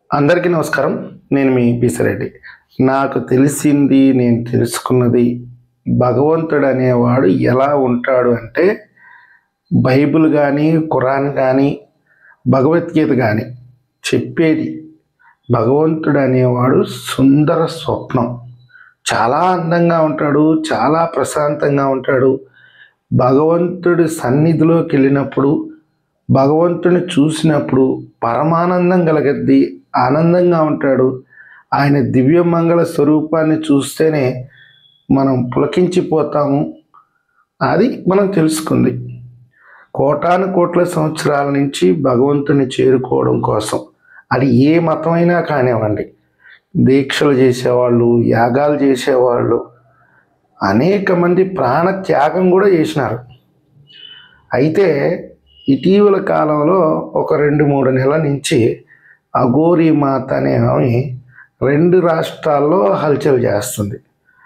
అందరికీ నమస్కారం. నేను మీ పిసిరెడ్డి. నాకు తెలిసింది, నేను తెలుసుకున్నది, భగవంతుడు అనేవాడు ఎలా ఉంటాడు అంటే, బైబిల్ కానీ, ఖురాన్ కానీ, భగవద్గీత కానీ చెప్పేది భగవంతుడు అనేవాడు సుందర స్వప్నం. చాలా అందంగా ఉంటాడు, చాలా ప్రశాంతంగా ఉంటాడు. భగవంతుడి సన్నిధిలోకి వెళ్ళినప్పుడు, భగవంతుని చూసినప్పుడు పరమానందం కలగద్ది, ఆనందంగా ఉంటాడు. ఆయన దివ్యమంగళ స్వరూపాన్ని చూస్తేనే మనం పులకించిపోతాము. అది మనం తెలుసుకుంది. కోటాను కోట్ల సంవత్సరాల నుంచి భగవంతుని చేరుకోవడం కోసం, అది ఏ మతమైనా కానివ్వండి, దీక్షలు చేసేవాళ్ళు, యాగాలు చేసేవాళ్ళు, అనేక మంది ప్రాణ త్యాగం కూడా చేసినారు. అయితే ఇటీవల కాలంలో ఒక 2-3 నెలల నుంచి అఘోరీ మాత అనే ఆమె 2 రాష్ట్రాల్లో హల్చల్ చేస్తుంది.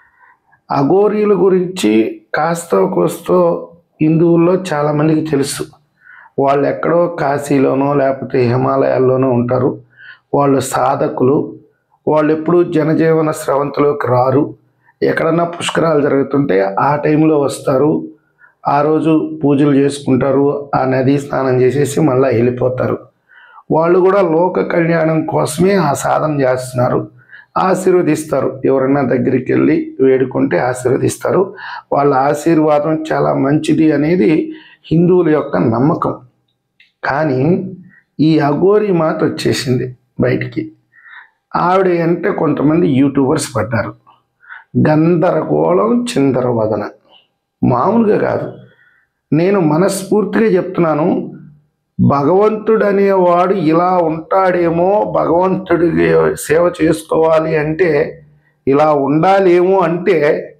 అఘోరీల గురించి కాస్తో కోస్తో హిందువుల్లో చాలామందికి తెలుసు. వాళ్ళు ఎక్కడో కాశీలోనో లేకపోతే హిమాలయాల్లోనో ఉంటారు. వాళ్ళు సాధకులు. వాళ్ళు ఎప్పుడూ జనజీవన స్రవంతిలోకి రారు. ఎక్కడన్నా పుష్కరాలు జరుగుతుంటే ఆ టైంలో వస్తారు. ఆ రోజు పూజలు చేసుకుంటారు, ఆ నదీ స్నానం చేసేసి మళ్ళీ వెళ్ళిపోతారు. వాళ్ళు కూడా లోక కళ్యాణం కోసమే ఆ సాధన చేస్తున్నారు. ఆశీర్వదిస్తారు. ఎవరన్నా దగ్గరికి వెళ్ళి వేడుకుంటే ఆశీర్వదిస్తారు. వాళ్ళ ఆశీర్వాదం చాలా మంచిది అనేది హిందువుల యొక్క నమ్మకం. కానీ ఈ అఘోరీ మాత వచ్చేసింది బయటికి. ఆవిడ అంటే కొంతమంది యూట్యూబర్స్ పడ్డారు. గందరగోళం, చిందరవదన. మామూలుగా కాదు. నేను మనస్ఫూర్తిగా చెప్తున్నాను, భగవంతుడు అనేవాడు ఇలా ఉంటాడేమో, భగవంతుడికి సేవ చేసుకోవాలి అంటే ఇలా ఉండాలేమో అంటే,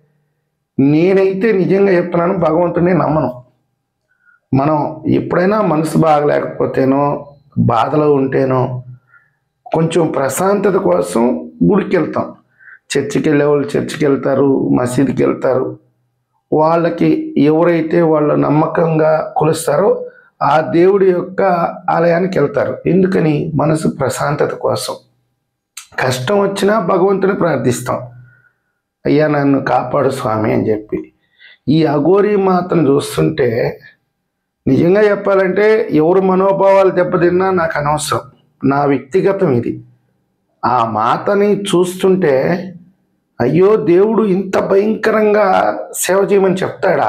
నేనైతే నిజంగా చెప్తున్నాను, భగవంతుడిని నమ్మను. మనం ఎప్పుడైనా మనసు బాగలేకపోతేనో, బాధలో ఉంటేనో, కొంచెం ప్రశాంతత కోసం గుడికి వెళ్తాం. చర్చికి వెళ్ళే వాళ్ళు చర్చికి వెళ్తారు, మసీదుకి వెళ్తారు. వాళ్ళకి ఎవరైతే వాళ్ళు నమ్మకంగా కొలుస్తారో ఆ దేవుడి యొక్క ఆలయానికి వెళ్తారు. ఎందుకని? మనసు ప్రశాంతత కోసం. కష్టం వచ్చినా భగవంతుని ప్రార్థిస్తాం, అయ్యా నన్ను కాపాడు స్వామి అని చెప్పి. ఈ అఘోరీ మాతను చూస్తుంటే నిజంగా చెప్పాలంటే ఎవరు మనోభావాలు దెబ్బతిన్నా నాకు అనవసరం, నా వ్యక్తిగతం ఇది. ఆ మాతని చూస్తుంటే అయ్యో దేవుడు ఇంత భయంకరంగా సేవ చేయమని చెప్తాడా?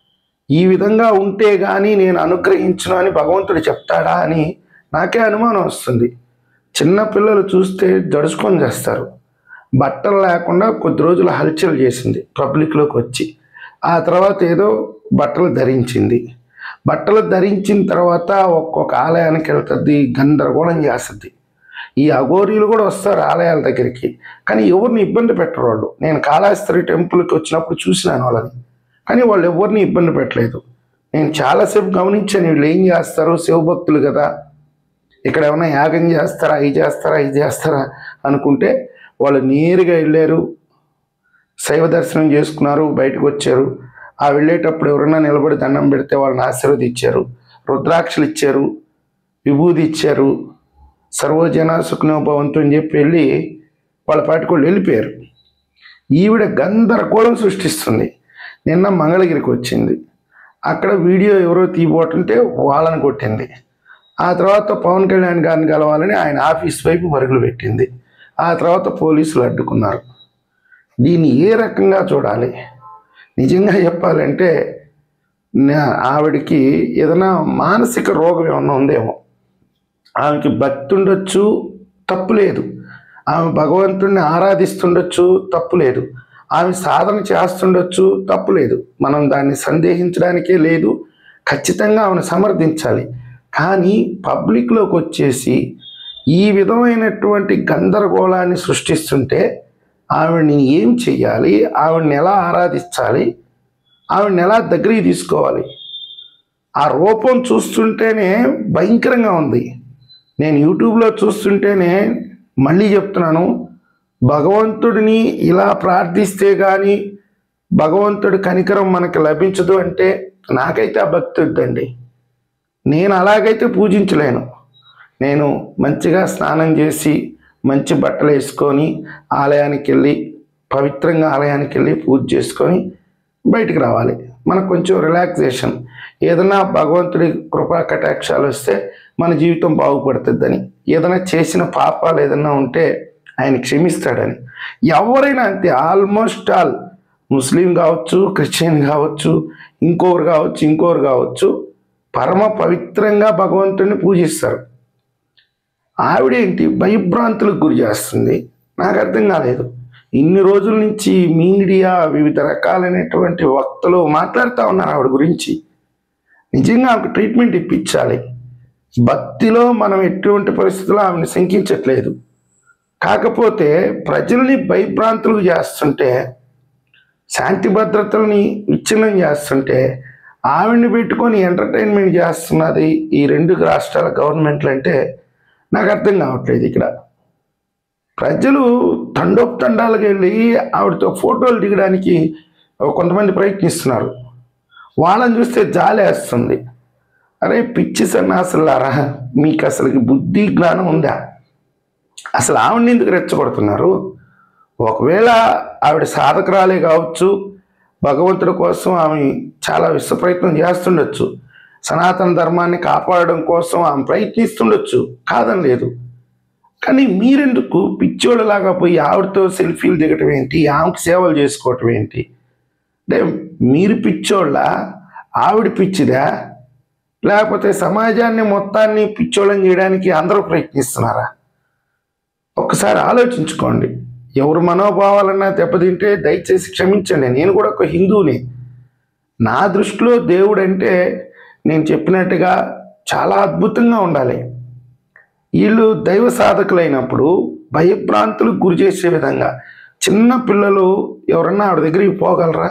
ఈ విధంగా ఉంటే కానీ నేను అనుగ్రహించను అని భగవంతుడు చెప్తాడా అని నాకే అనుమానం వస్తుంది. చిన్నపిల్లలు చూస్తే జడుచుకొని చేస్తారు. బట్టలు లేకుండా కొద్ది రోజులు హల్చల్ చేసింది పబ్లిక్లోకి వచ్చి. ఆ తర్వాత ఏదో బట్టలు ధరించింది. బట్టలు ధరించిన తర్వాత ఒక్కొక్క ఆలయానికి వెళ్తుంది, గందరగోళం చేస్తుంది. ఈ అఘోరీలు కూడా వస్తారు ఆలయాల దగ్గరికి, కానీ ఎవరిని ఇబ్బంది పెట్టరు వాళ్ళు. నేను కాళహస్తి టెంపుల్కి వచ్చినప్పుడు చూసినాను వాళ్ళని, కానీ వాళ్ళు ఎవరిని ఇబ్బంది పెట్టలేదు. నేను చాలాసేపు గమనించాను, వీళ్ళు ఏం చేస్తారు, శివభక్తులు కదా, ఇక్కడ ఏమైనా యాగం చేస్తారా, ఇది చేస్తారా అనుకుంటే వాళ్ళు నేరుగా వెళ్ళారు, శైవ దర్శనం చేసుకున్నారు, బయటకు వచ్చారు. ఆ వెళ్ళేటప్పుడు ఎవరైనా నిలబడి దండం పెడితే వాళ్ళని ఆశీర్వదించారు, రుద్రాక్షలు ఇచ్చారు, విభూది ఇచ్చారు, సర్వజన సుఖనోభవంతు అని చెప్పి వెళ్ళి వాళ్ళ పాటికి వాళ్ళు వెళ్ళిపోయారు. ఈవిడ గందరగోళం సృష్టిస్తుంది. నిన్న మంగళగిరికి వచ్చింది. అక్కడ వీడియో ఎవరో తీయబోతుంటే వాళ్ళని కొట్టింది. ఆ తర్వాత పవన్ కళ్యాణ్ గారిని కలవాలని ఆయన ఆఫీస్ వైపు పరుగులు పెట్టింది. ఆ తర్వాత పోలీసులు అడ్డుకున్నారు. దీన్ని ఏ రకంగా చూడాలి? నిజంగా చెప్పాలంటే ఆవిడికి ఏదైనా మానసిక రోగం ఏమన్నా ఉందేమో. ఆమెకి భక్తి ఉండొచ్చు, తప్పులేదు. ఆమె భగవంతుడిని ఆరాధిస్తుండొచ్చు, తప్పులేదు. ఆమె సాధన చేస్తుండొచ్చు, తప్పులేదు. మనం దాన్ని సందేహించడానికే లేదు. ఖచ్చితంగా ఆమెను సమర్థించాలి. కానీ పబ్లిక్లోకి వచ్చేసి ఈ విధమైనటువంటి గందరగోళాన్ని సృష్టిస్తుంటే ఆవిడని ఏం చెయ్యాలి, ఆవిడని ఎలా ఆరాధించాలి, ఆవిడని ఎలా దగ్గరికి తీసుకోవాలి? ఆ రూపం చూస్తుంటేనే భయంకరంగా ఉంది. నేను యూట్యూబ్లో చూస్తుంటేనే మళ్ళీ చెప్తున్నాను, భగవంతుడిని ఇలా ప్రార్థిస్తే కానీ భగవంతుడి కనికరం మనకు లభించదు అంటే నాకైతే ఆ భక్తి వద్దండి. నేను అలాగైతే పూజించలేను. నేను మంచిగా స్నానం చేసి మంచి బట్టలు వేసుకొని ఆలయానికి వెళ్ళి పవిత్రంగా ఆలయానికి వెళ్ళి పూజ చేసుకొని బయటికి రావాలి. మనకు కొంచెం రిలాక్సేషన్, ఏదైనా భగవంతుడి కృపా కటాక్షాలు వస్తే మన జీవితం బాగుపడుతుందని, ఏదైనా చేసిన పాపాలు ఏదైనా ఉంటే ఆయన క్షమిస్తాడని. ఎవరైనా అంతే, ఆల్మోస్ట్ ఆల్ ముస్లిం కావచ్చు, క్రిస్టియన్ కావచ్చు, ఇంకోరు కావచ్చు పరమ పవిత్రంగా భగవంతుడిని పూజిస్తారు. ఆవిడేంటి భయభ్రాంతులకు గురి చేస్తుంది? నాకు అర్థం కాలేదు. ఇన్ని రోజుల నుంచి మీడియా వివిధ రకాలైనటువంటి వక్తలు మాట్లాడుతూ ఉన్నారు ఆవిడ గురించి. నిజంగా ఆమెకు ట్రీట్మెంట్ ఇప్పించాలి. భక్తిలో మనం ఎటువంటి పరిస్థితుల్లో ఆమెను శంకించట్లేదు. కాకపోతే ప్రజల్ని భయభ్రాంతులు చేస్తుంటే, శాంతి భద్రతల్ని విచ్ఛిన్నం చేస్తుంటే ఆవిడ్ని పెట్టుకొని ఎంటర్టైన్మెంట్ చేస్తున్నది ఈ 2 రాష్ట్రాల గవర్నమెంట్లు అంటే నాకు అర్థం కావట్లేదు. ఇక్కడ ప్రజలు తండోపతండాలకు వెళ్ళి ఆవిడతో ఫోటోలు దిగడానికి కొంతమంది ప్రయత్నిస్తున్నారు. వాళ్ళని చూస్తే జాలేస్తుంది. అరే పిచ్చి సన్నాసులారా, మీకు అసలుకి బుద్ధి జ్ఞానం ఉందా? అసలు ఆవిడని ఎందుకు రెచ్చగొడుతున్నారు? ఒకవేళ ఆవిడ సాధకురాలే కావచ్చు, భగవంతుడి కోసం ఆమె చాలా విశ్వప్రయత్నం చేస్తుండొచ్చు, సనాతన ధర్మాన్ని కాపాడడం కోసం ఆమె ప్రయత్నిస్తుండొచ్చు, కాదని లేదు. కానీ మీరెందుకు పిచ్చోళ్ళలాగా పోయి ఆవిడతో సెల్ఫీలు దిగటం ఏంటి, ఆమెకు సేవలు చేసుకోవటం ఏంటి? అంటే మీరు పిచ్చోళ్ళ, ఆవిడ పిచ్చిదా? లేకపోతే సమాజాన్ని మొత్తాన్ని పిచ్చోళ్ళని చేయడానికి అందరూ ప్రయత్నిస్తున్నారా? ఒక్కసారి ఆలోచించుకోండి. ఎవరు మనోభావాలన్నా దెబ్బతింటే దయచేసి క్షమించండి. నేను కూడా ఒక హిందువుని. నా దృష్టిలో దేవుడు అంటే నేను చెప్పినట్టుగా చాలా అద్భుతంగా ఉండాలి. వీళ్ళు దైవ సాధకులైనప్పుడు భయభ్రాంతులకు గురి చేసే విధంగా చిన్న పిల్లలు ఎవరన్నా ఆవిడ దగ్గరికి పోగలరా?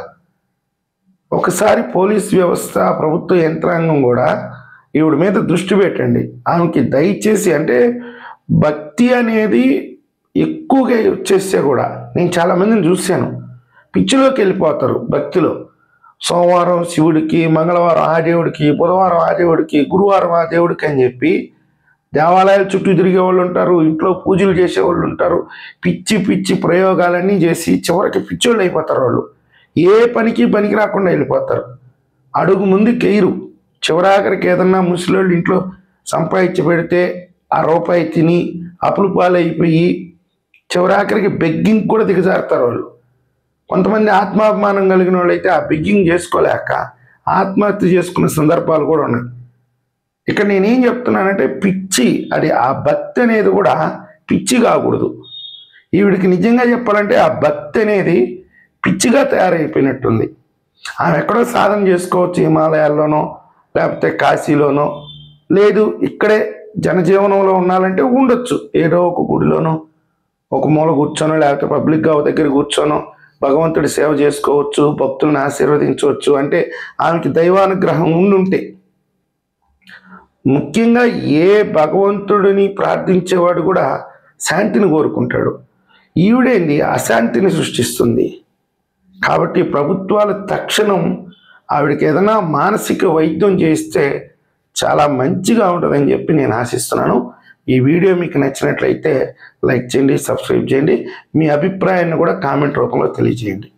ఒకసారి పోలీస్ వ్యవస్థ, ప్రభుత్వ యంత్రాంగం కూడా ఈవిడ మీద దృష్టి పెట్టండి. ఆమెకి దయచేసి, అంటే భక్తి అనేది ఎక్కువగా వచ్చేస్తే కూడా నేను చాలామందిని చూశాను, పిచ్చిలోకి వెళ్ళిపోతారు భక్తిలో. సోమవారం శివుడికి, మంగళవారం ఆ దేవుడికి, బుధవారం ఆ దేవుడికి, గురువారం ఆ దేవుడికి అని చెప్పి దేవాలయాల చుట్టూ తిరిగే వాళ్ళు ఉంటారు, ఇంట్లో పూజలు చేసేవాళ్ళు ఉంటారు. పిచ్చి పిచ్చి ప్రయోగాలన్నీ చేసి చివరికి పిచ్చోళ్ళు అయిపోతారు. వాళ్ళు ఏ పనికి పనికి రాకుండా వెళ్ళిపోతారు. అడుగు ముందు కేయరు. చివరాఖరికి ఏదన్నా ముసలోళ్ళు ఇంట్లో సంపాదించి పెడితే ఆ రూపాయి తిని అప్పులు పాలైపోయి చివరాఖరికి బెగ్గింగ్ కూడా దిగజారుతారు వాళ్ళు. కొంతమంది ఆత్మాభిమానం కలిగిన వాళ్ళు అయితే ఆ బెగ్గింగ్ చేసుకోలేక ఆత్మహత్య చేసుకునే సందర్భాలు కూడా ఉన్నాయి. ఇక్కడ నేనేం చెప్తున్నానంటే పిచ్చి, అది ఆ భక్తి అనేది కూడా పిచ్చి కాకూడదు. ఈవిడికి నిజంగా చెప్పాలంటే ఆ భక్తి అనేది పిచ్చిగా తయారైపోయినట్టుంది. ఆమె ఎక్కడో సాధన చేసుకోవచ్చు, హిమాలయాల్లోనో లేకపోతే కాశీలోనో, లేదు ఇక్కడే జనజీవనంలో ఉండాలంటే ఉండొచ్చు, ఏదో ఒక గుడిలోనో ఒక మూల కూర్చోనో లేకపోతే పబ్లిక్గా ఒక దగ్గర కూర్చోనో భగవంతుడి సేవ చేసుకోవచ్చు, భక్తులను ఆశీర్వదించవచ్చు. అంటే ఆమెకి దైవానుగ్రహం ఉండుంటే. ముఖ్యంగా ఏ భగవంతుడిని ప్రార్థించేవాడు కూడా శాంతిని కోరుకుంటాడు. ఈవిడేంది అశాంతిని సృష్టిస్తుంది. కాబట్టి ప్రభుత్వాలు తక్షణం ఆవిడకి ఏదైనా మానసిక వైద్యం చేస్తే చాలా మంచిగా ఉంటుందని చెప్పి నేను ఆశిస్తున్నాను. ఈ వీడియో మీకు నచ్చినట్లయితే లైక్ చేయండి, సబ్స్క్రైబ్ చేయండి. మీ అభిప్రాయాన్ని కూడా కామెంట్ రూపంలో తెలియజేయండి.